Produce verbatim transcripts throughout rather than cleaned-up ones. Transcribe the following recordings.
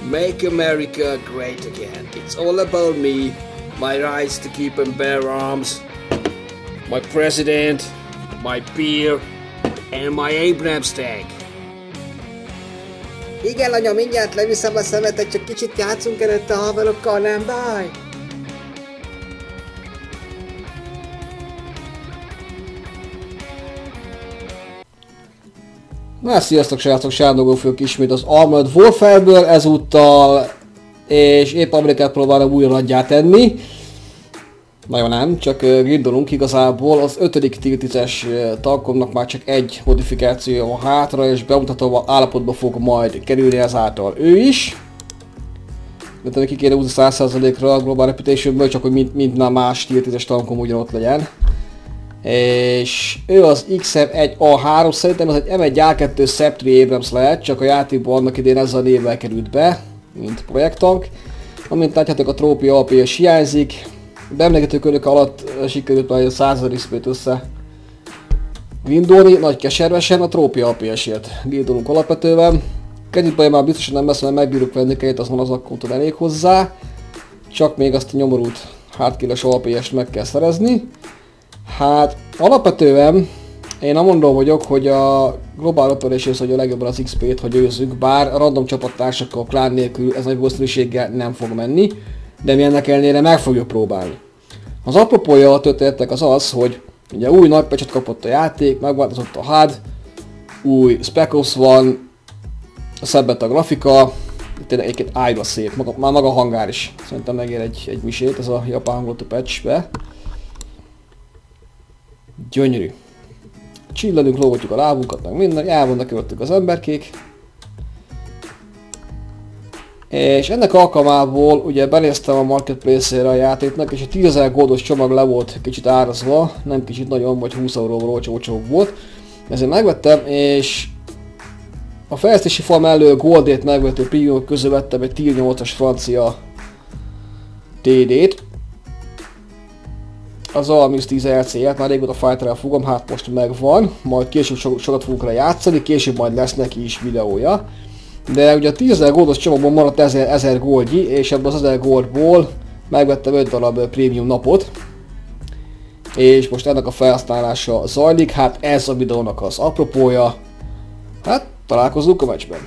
Make America great again. It's all about me, my rights to keep and bear arms, my president, my beer, and my Abrams tank. Igen, anya, mindjárt leviszem a szemetet, csak kicsit játszunk előtte a haverokkal, nem baj? Na, sziasztok srácok, Sándor vagyok ismét az Armored Warfare-ből ezúttal, és épp Amerikát próbálom újra nagyjá tenni. Nagyon nem, csak grindolunk igazából. Az ötödik tier tízes tankomnak már csak egy modifikáció van hátra, és bemutatóval állapotba fog majd kerülni ezáltal ő is. De talán ki kéne húzni száz százalékra a Global Reputation-ből, csak hogy mind, minden más tier tízes tankom ugyanott legyen. És ő az X M egy A három, szerintem az egy M egy A kettő Sceptre Abrams lehet, csak a játékban annak idén ezzel a névvel került be, mint projekttank. Amint látjátok, a trópia A P S hiányzik. Beemlegető körök alatt sikerült már száz respét össze grindolni, nagy keservesen a trópia A P S-ért grindolunk alapvetően. Kreditbaj már biztosan nem lesz, mert megbírjuk venni kegyet, az van az akkótól elég hozzá. Csak még azt a nyomorult hardkill-es A P S-t meg kell szerezni. Hát alapvetően én amondó vagyok, hogy a Global Operations hogy a legjobban az X P-t, hogy őzzük, bár a random csapattársakkal, klán nélkül ez nagy valószínűséggel nem fog menni, de mi ennek ellenére meg fogjuk próbálni. Az apropója a történetek az az, hogy ugye új nagy patchet kapott a játék, megváltozott a há dé, új Spec Ops van, szebbett a grafika, tényleg egyébként ájba szép, maga, már maga a hangár is, szerintem megér egy, egy misét ez a japán hangulatú patchbe. Gyönyörű. Csillagunk, lógatjuk a lábunkat, meg minden, elvannak előttük az emberkék. És ennek alkalmából ugye benéztem a marketplace-ére a játéknak, és a tízezer goldos csomag le volt kicsit árazva, nem kicsit nagyon, vagy húsz euróval olcsó volt. Ezért megvettem, és a fejlesztési fal mellől goldét megvető premium közül vettem egy tier nyolcas francia T D-t. Az a minus tíz R C-et, már régóta Fighter-rel fogom, hát most megvan, majd később so sokat fogunk rá játszani, később majd lesz neki is videója. De ugye a tízezer goldos csomagban maradt ezer goldnyi, és ebből az ezer goldból megvettem öt darab prémium napot. És most ennek a felhasználása zajlik, hát ez a videónak az apropója. Hát találkozunk a meccsben.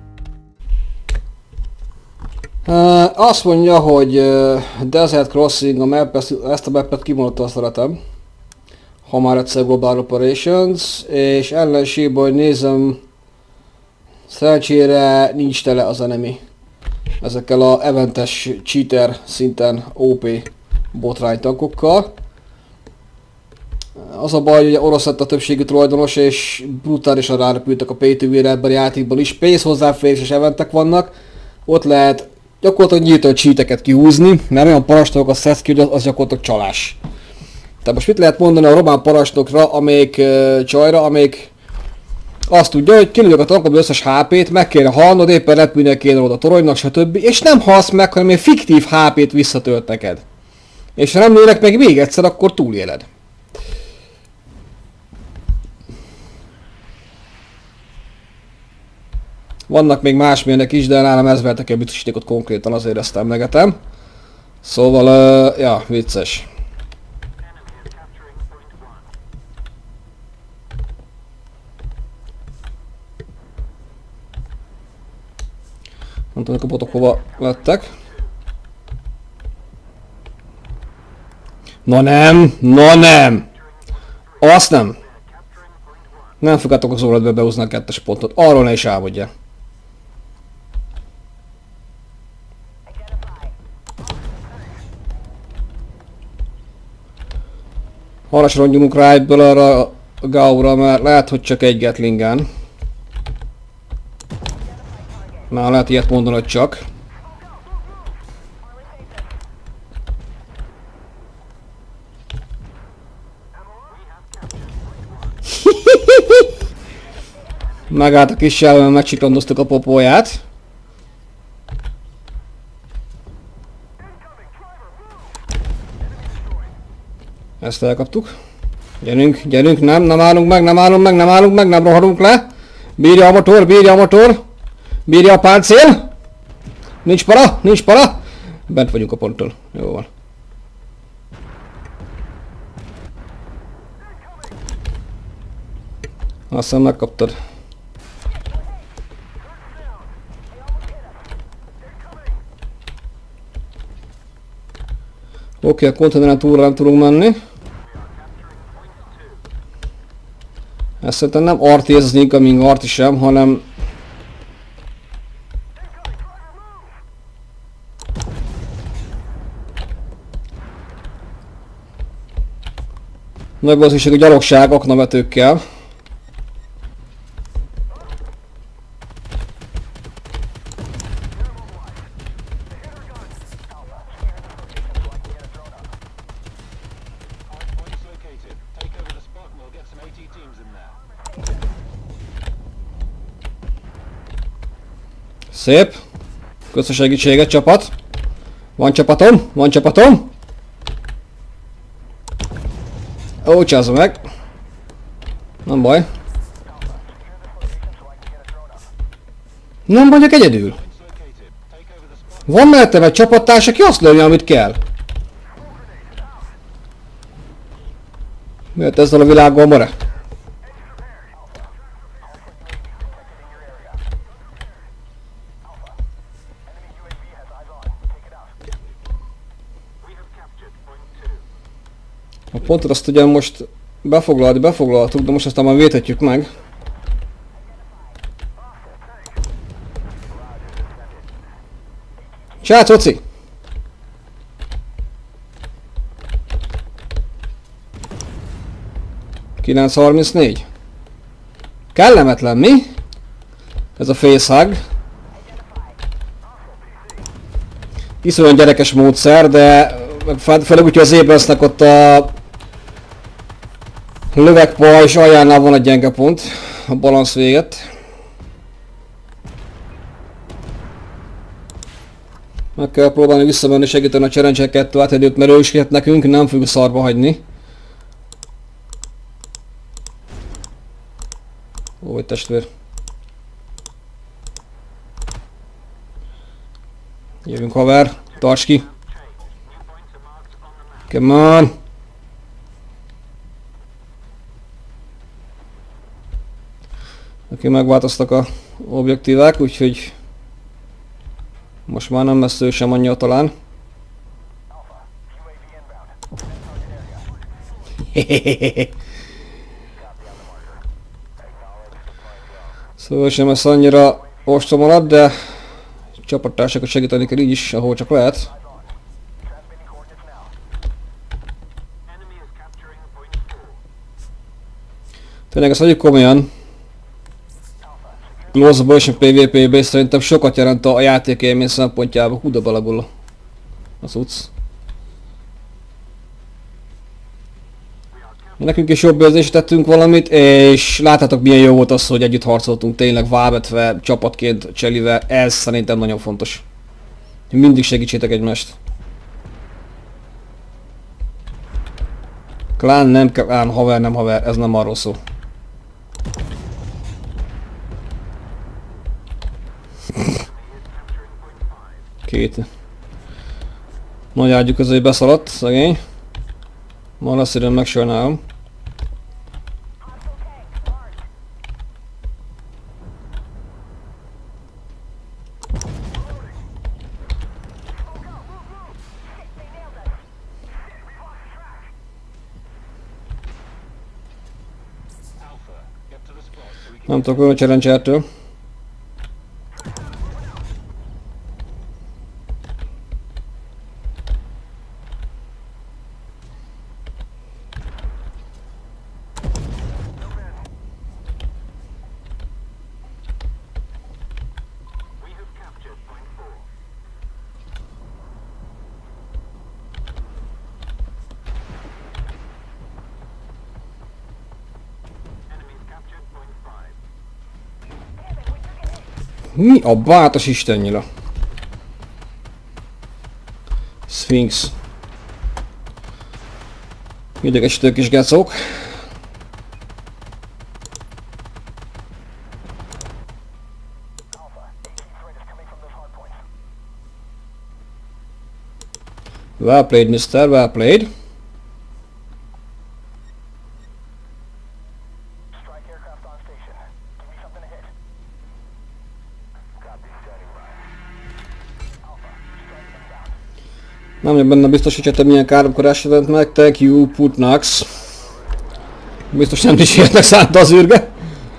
Uh, azt mondja, hogy uh, Desert Crossing, a map, ezt, ezt a mappet kimondottan szeretem. Ha már egyszer Global Operations, és ellenségben, hogy nézem, szerencsére nincs tele az enemy ezekkel a eventes cheater szinten O P botránytankokkal. Az a baj, hogy orosz lett a többségű tulajdonos, és brutálisan rárepültek a pay to win-re ebben a játékban is. Pénz hozzáférés és eventek vannak, ott lehet gyakorlatilag nyíltan cheateket kihúzni, mert olyan parancsnokok a szedsz ki, hogy az, az gyakorlatilag csalás. Tehát most mit lehet mondani a román parancsnokra, amelyik uh, csajra, amelyik azt tudja, hogy kilőjük a tankon összes há pét, meg kéne halnod, éppen repülnek kéne oda toronynak, stb. És nem halsz meg, hanem egy fiktív há pét visszatölt neked. És ha nem lőnek meg még egyszer, akkor túléled. Vannak még más mérnek is, de nálam ez vertek el biztosítékot konkrétan, azért ezt emlegetem. Szóval, uh, ja, vicces. Nem tudom, hogy a botok hova lettek. Na nem, na nem! Azt nem! Nem fogjátok az óradba behúzni a kettes pontot, arról ne is álmodja. Halasra nyomunk rá ebből arra a gáura, mert lehet, hogy csak egy Gatlingen. Már lehet ilyet mondani, hogy csak. Megállt a kis jelölben, megcsiklandoztuk a popóját. Ezt elkaptuk. Gyerünk, gyerünk, nem, nem állunk meg, nem állunk meg, nem állunk meg, nem rohadunk le. Bírja a motor, bírja a motor. Bírja a páncél. Nincs para, nincs para. Bent vagyunk a ponttól. Jó van. Aztán megkaptad. Oké, okay, a konténeren túlra nem tudunk menni. Ez szerintem nem arti, ez az incoming arti sem, hanem... Nagy valószínűség a gyalogság aknavetőkkel. Szép. Köszönöm segítséget, csapat. Van csapatom, van csapatom. Ó, csázom meg. Nem baj. Nem vagyok egyedül. Van mellettem egy csapattárs, aki azt lője, amit kell. Miért ezzel a világgal mare? A pontot azt ugye most befoglalni, befoglaltuk, de most aztán már védhetjük meg. Srác, Oci! kilenc harmincnégy. Kellemetlen, mi? Ez a facehug. Iszonyúan gyerekes módszer, de főleg úgy, hogy az Abrams-nek ott a lövegpajzs aljánál van egy gyenge pont, a balansz véget. Meg kell próbálni visszamenni, segíteni a Challenger kettő átedőt, mert ő is kért nekünk, nem fogjuk szarba hagyni. Ó, hogy testvér. Jövünk haver, tarts ki. Come on! Neki megváltoztak a objektívák, úgyhogy most már nem messze ő sem annyira talán. Szóval sem lesz annyira ostoba alatt, de csapattársakat segíteni kell így is, ahol csak lehet. Tényleg ezt hagyjuk komolyan. Close-ba és a pé vé pé-ben szerintem sokat jelent a játékélmény szempontjából. Hú, de balagul az utc. Nekünk is jobb érzést tettünk valamit, és láthatok milyen jó volt az, hogy együtt harcoltunk tényleg vávetve, csapatként, Cselivel. Ez szerintem nagyon fontos. Mindig segítsétek egymást. Klán nem klán, haver nem haver, ez nem arról szól. Két. Nagy ágyú közé beszaladt, szegény. Ma lesz időm, megsajnálom. Nem tudok olyan Challenger-től. Mi a bátos istennyila? Sphinx. Idegesítő kis gecók. Well played, mister, well played. Nem vagyok benne biztos, hogyha te milyen káromkodás jelent meg. Thank you, Putnax. Biztos nem is értnek szánta az űrge.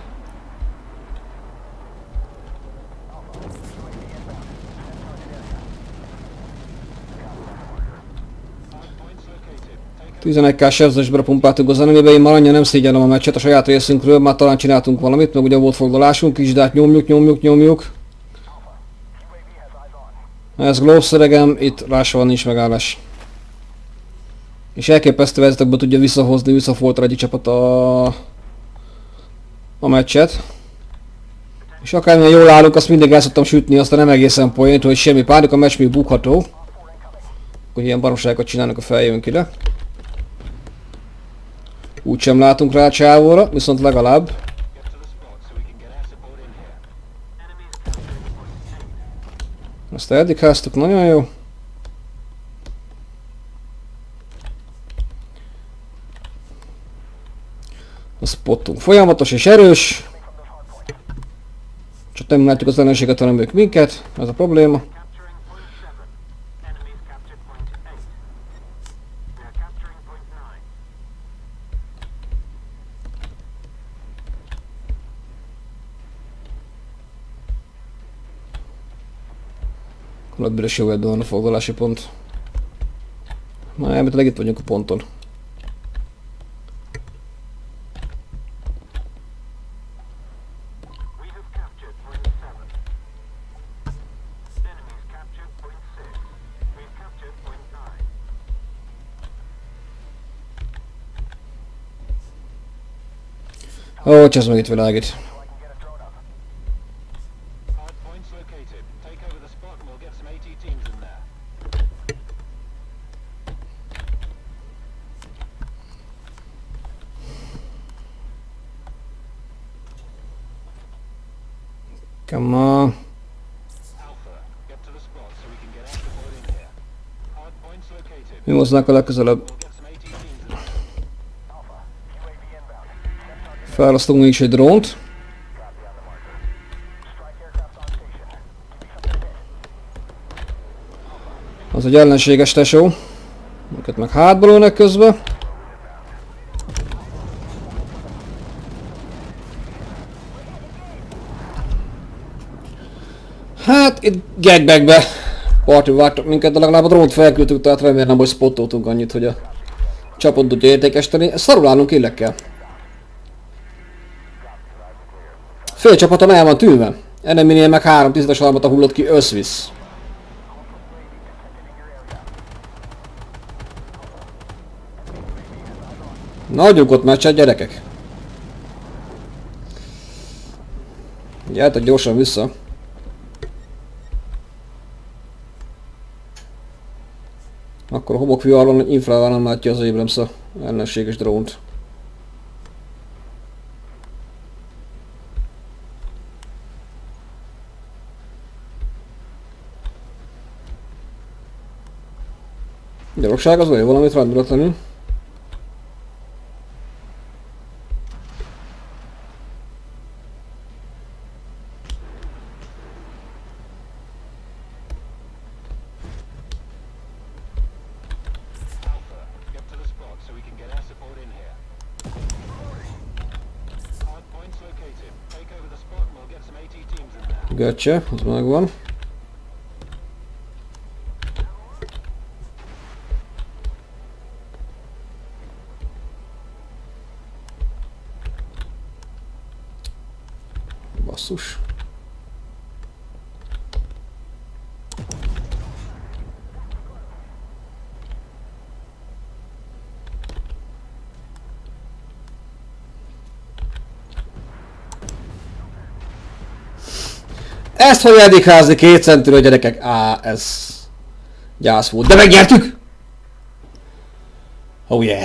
tizenegy ká sebzésbe pumpáltuk az enemybe, én már annyira nem szégyellem a meccset a saját részünkről, már talán csináltunk valamit, meg ugye volt foglalásunk is, de hát nyomjuk, nyomjuk, nyomjuk. Ez Glove szeregem, itt rása nincs megállás. És elképesztő helyzetekből tudja visszahozni, visszafoltra egyik csapat a, a meccset. És akármilyen jól állunk, azt mindig el szoktam sütni, aztán nem egészen point, hogy semmi pánik, a meccs még bukható. Hogy ilyen baromságokat csinálnak a feljövünk ide. Úgy sem látunk rá a csávóra, viszont legalább. Ezt eddig háztuk, nagyon jó. A spottunk folyamatos és erős. Csak nem látjuk az ellenséget, hanem ők minket, ez a probléma. Alatbőre is jó ebben van a foglalási pont. Na, elméletileg itt vagyunk a ponton. Ó, csak ez meg itt világít. Come on. Mi hoznánk a legközelebb? Felosztunk mi is egy drónt. Az egy ellenséges tesó. Őket meg hátba lőnek közben. Hát itt gagbagbe parti vártak minket, de legalább a drónt felküldtük, tehát remélem, hogy spottoltunk annyit, hogy a csapat tudja értékesíteni. Szarul állunk illekkel. Fél csapaton el van tűnve. Eneminél meg három tízezer armata hullott ki összvisz. Na adjuk ott meccset, gyerekek. Gyertek gyorsan vissza. Akkor a homokviharban infrával nem látja az Abrams a ellenséges drónt. Gyalogság az olyan valamit rendületlenül. Gotcha, az megvan. Basszus. Ezt fogja eddig házni két centiről, gyerekek. Á, ez gyász volt. De megnyertük! Oh yeah!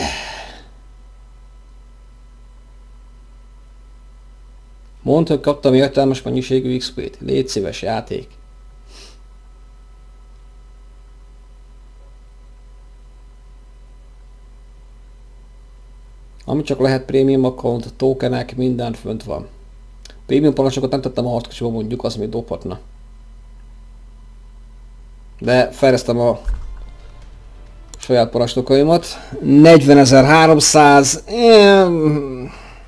Mondd, hogy kaptam értelmes mennyiségű iksz pét. Légy szíves játék. Ami csak lehet premium account, tokenek, minden fönt van. Premium parancsokat nem tettem a harckocsiba mondjuk, az még dobhatna. De fejlesztem a saját parancsnokaimat. negyvenezer-háromszáz... Mm,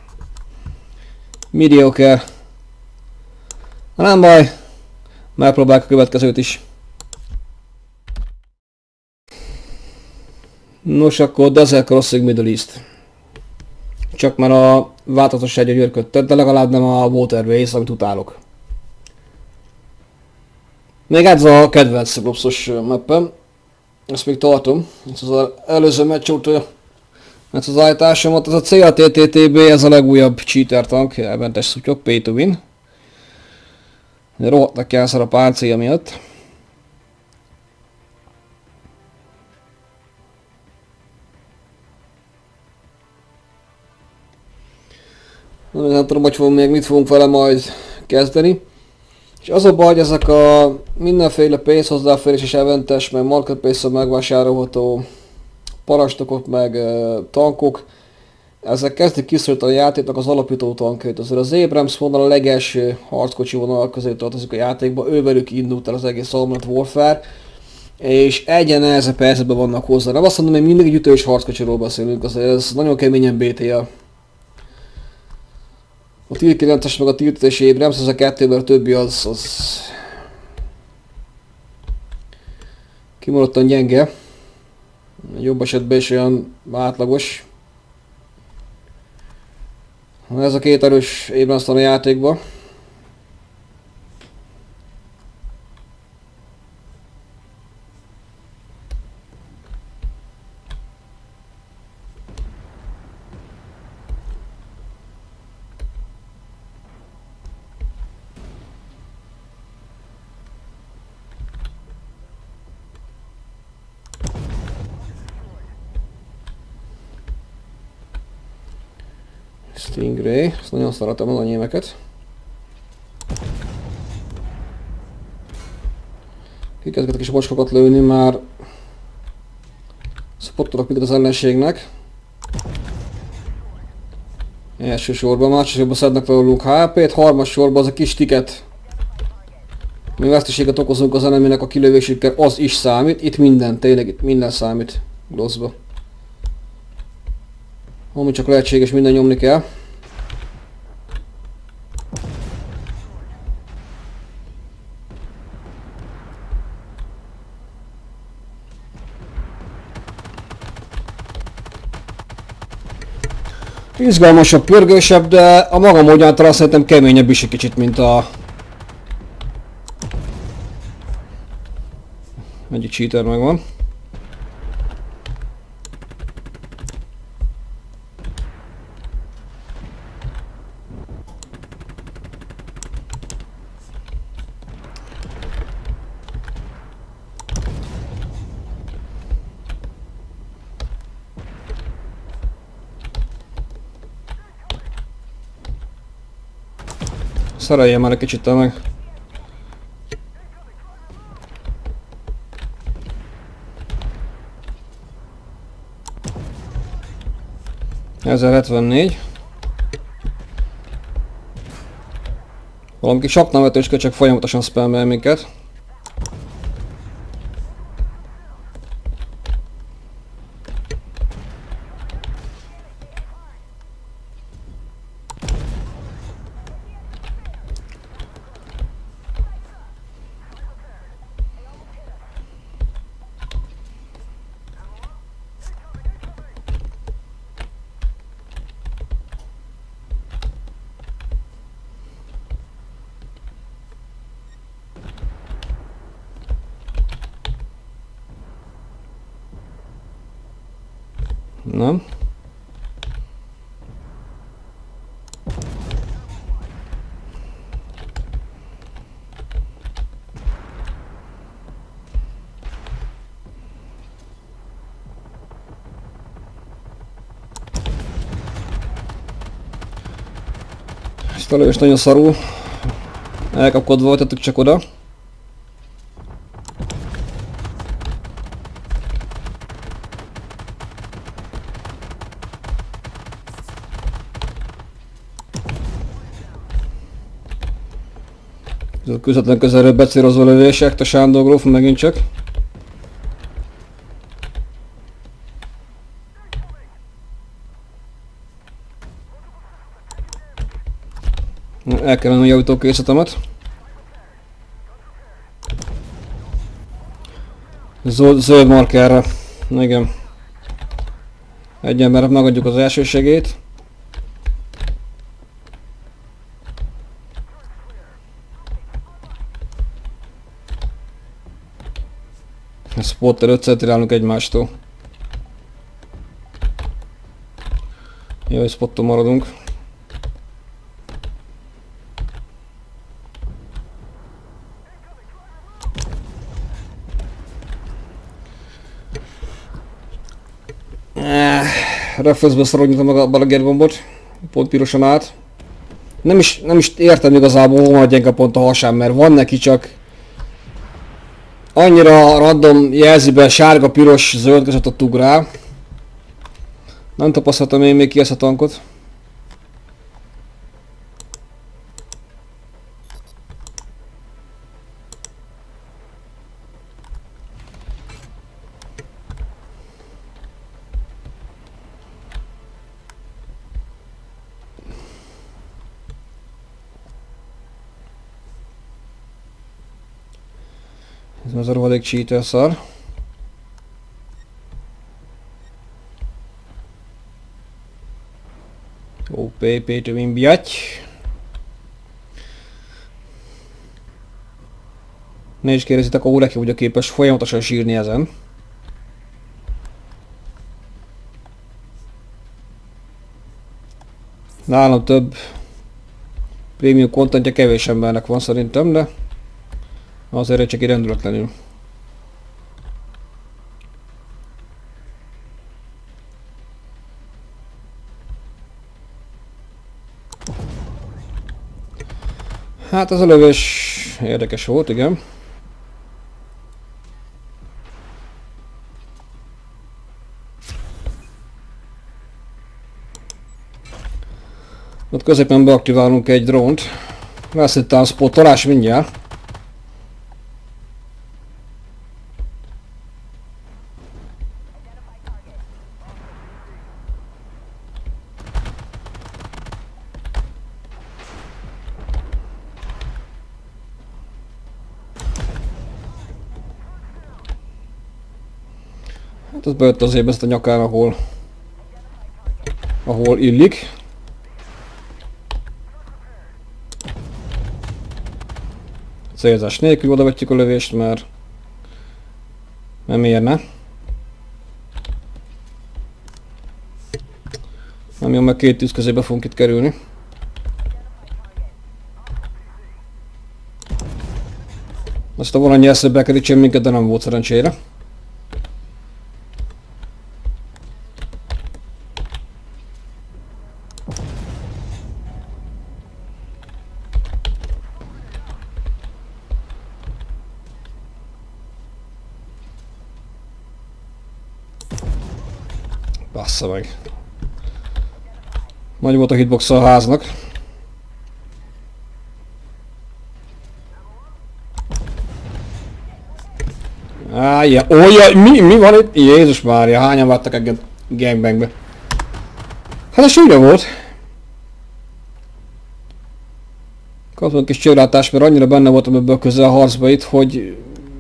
mediocre. Nem baj. Megpróbáljuk a következőt is. Nos akkor Desert Crossing Middle East. Csak már a változatosság gyönyörködtet, de legalább nem a Waterways, amit utálok. Még ez a kedvenc Robszos mappem. Ezt még tartom. Ez az előző meccs óta ez az állításomat. Ez a cé á té té té bé, ez a legújabb cheater tank, elbentes szutyok, pay to win. Rohadtak játszol a pálcéja miatt. Nem tudom, hogy fogunk még mit fogunk vele majd kezdeni. És az a baj, hogy ezek a mindenféle pénzhozzáférés és eventes, meg marketplace-on megvásárolható parancsnokok, meg uh, tankok, ezek kezdik kiszorítani a játéknak az alapító tankjait. Azért az Abrams vonal a legelső harckocsi vonal közé tartozik a játékba, ővelük indult el az egész Armored Warfare, és egyen nehezebb helyzetben vannak hozzá. Nem azt mondom, hogy mindig egy ütős harckocsiról beszélünk, azért ez nagyon keményen bé té el. A tier kilences meg a tier tízes Abrams, ez a kettőben a többi az, az kimaradtan gyenge. Jobb esetben is olyan átlagos. Ez a két erős Abrams a játékban. Stingray, ezt nagyon szeretem az anyémeket. Kikezgetek a kis bocskokat lőni, már spottolok mindent az ellenségnek. Elsősorban, másodszorban szednek róluk há pét, harmadsorban az a kis tiket. Mi veszteséget okozunk az eneminek a kilövésükkel, az is számít. Itt minden, tényleg itt minden számít. Glosszba. Ami csak lehetséges, minden nyomni kell. Izgalmasabb, pörgősebb, de a maga módján talán szerintem keményebb is egy kicsit, mint a... Egyik cheater megvan. Szereljem már egy kicsit meg. ezerhetvennégy. Valami kis sapnavetős csak folyamatosan spammel minket. Nem. Ezt a lövés nagyon szarul. Elkapkodva voltatok csak oda. Közvetlen közelről becélozó lövések, a Sándor gróf megint csak. El kell menni a javítókészletemet. Zöld, zöld markerre. Igen. Egy embernek megadjuk az első segélyt. A spotter öt centilálunk egymástól. Jó, hogy spotton maradunk. Reflexből szorognyítom meg a balagérgombot, pont pirosan át. Nem is, nem is értem igazából, hol van a gyenge pont a hasán, mert van neki, csak annyira random jelzi be sárga, piros, zöld között ott ugrál. Nem tapasztaltam én még ki ezt a tankot. Ez a rohadék cheater szar. Ó, pé pé tövén biaty. Ne is kérdezitek, a Ureki ugye képes folyamatosan sírni ezen. Nálam több prémium contentje kevés embernek van szerintem, de azért csak így rendületlenül. Hát ez a lövés érdekes volt, igen. Ott középen beaktiválunk egy drónt. Lesz itt a spottolás mindjárt. Hát ez bejött azért ezt a nyakán, ahol, ahol illik. Célzás nélkül odavetjük a lövést, mert nem érne. Nem jó, meg két tűz közébe fogunk itt kerülni. Azt a valannyi eszébe kerítsen minket, de nem volt szerencsére. Bassza meg. Nagy volt a hitbox a háznak. Ájja, olyan, mi, mi van itt? Jézus Mária, hányan vágtak egy gangbangbe? Hát ez súlya volt. Kaptam egy kis csőlátást, mert annyira benne voltam ebből közel a harcba itt, hogy...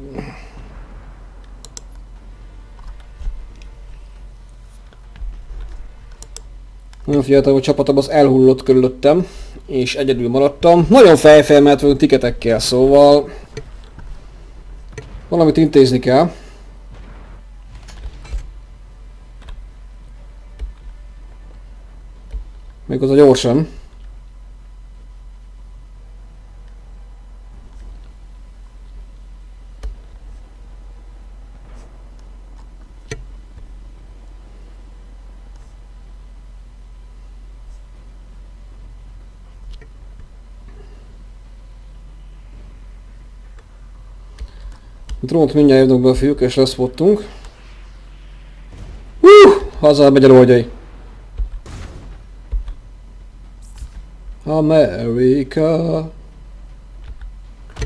Nagyon fiatal a csapatom az elhullott körülöttem, és egyedül maradtam. Nagyon fejfelmelt vagyunk tiketekkel, szóval... Valamit intézni kell. Méghozzá gyorsan. A drónt mindjárt jövünk be a fiúk, és leszpottunk. Hú! Haza megy a lógyai. Amerika.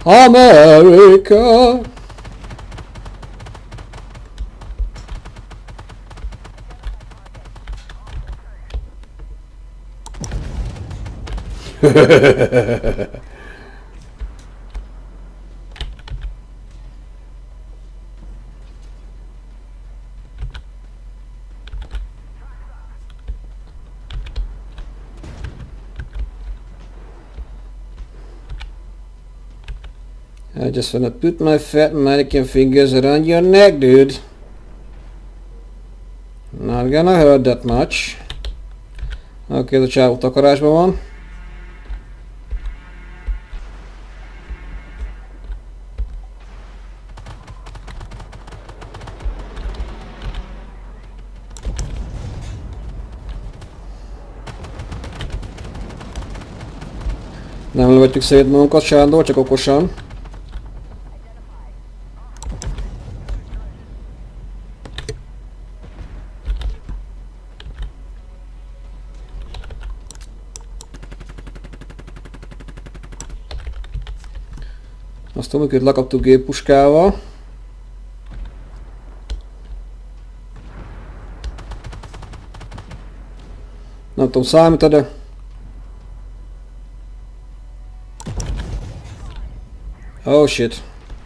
America! I just wanna put my fat American fingers around your neck, dude. Not gonna hurt that much. Oké, okay, ez a csávó takarásban van. Nem lövetjük szét magunkat, Sándor, csak okosan. Azt amiket lekaptuk géppuskával. Nem tudom, számít, de... Oh shit.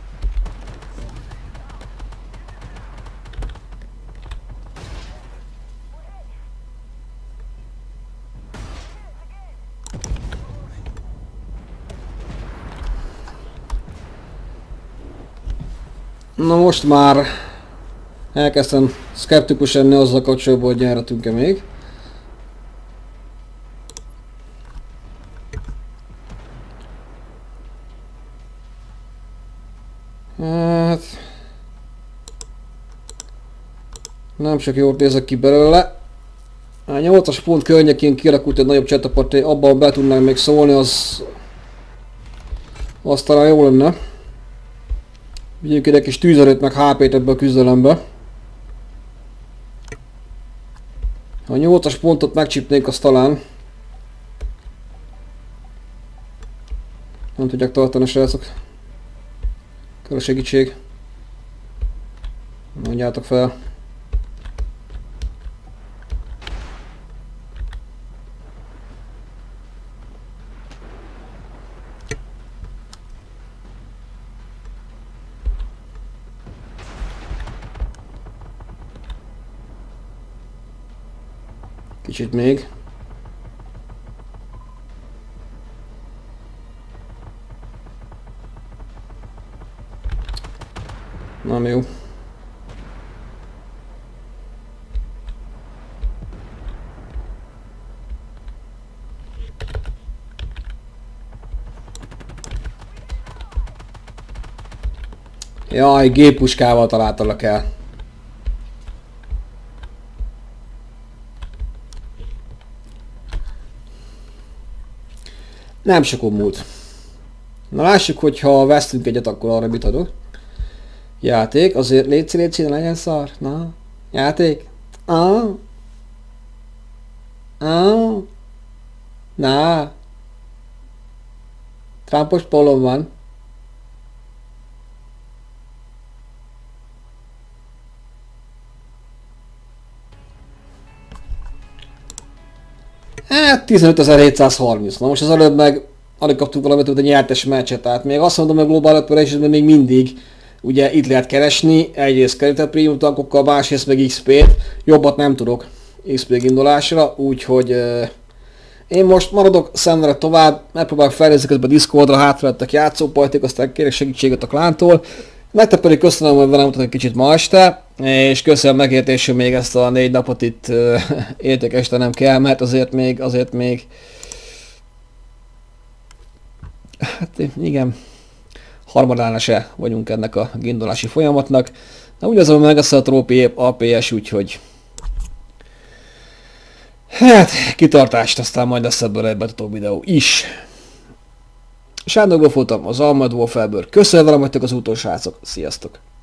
Na most már elkezdtem szkeptikus lenni azzal kapcsolatban, hogy nyerhetünk-e még. Hát... nem csak jót nézek ki belőle. A nyolcas pont környékén kialakult egy nagyobb csatapat, abban be tudnánk még szólni, az... az talán jó lenne. Vigyünk ide kis tűzerőt meg há pét ebbe a küzdelembe. Ha a nyolcas pontot megcsípnénk, az talán... nem tudják tartani a srácok. Kell a segítség. Mondjátok fel. Kicsit még. Nem jó. Jaj, géppuskával találtalak el. Nem sokon múlt. Na lássuk, hogy ha vesztünk egyet, akkor arra mit adok. Játék, azért létszi, létszi, ne legyen szar. Na, játék. Ah. Ah. Na. Trumpos polom van. Hát tizenötezer-hétszázharminc. Na most az előbb meg alig kaptuk valamit, hogy a nyertes meccset, tehát még azt mondom, hogy Global Operations-ben még mindig ugye itt lehet keresni, egyrészt kerített prémium tankokkal, másrészt meg iksz pét, jobbat nem tudok iksz pé indulásra, úgyhogy euh, én most maradok, szenvedek tovább, megpróbálok felnézni közben a Discordra, hátra lettek játszópajték, aztán kérek segítséget a klántól. Nektek pedig köszönöm, hogy velem voltatok egy kicsit ma este, és köszönöm megértésül még ezt a négy napot itt uh, értékesítenem kell, mert azért még, azért még... Hát igen, harmadánál se vagyunk ennek a indulási folyamatnak. Na úgy azon meg ezt a trópi á pé es, úgyhogy... Hát, kitartást, aztán majd lesz ebből egy betató videó is. Sándor Golf voltam az Armored Warfare-ből. Köszönöm velem, vagytok az úton, srácok. Sziasztok!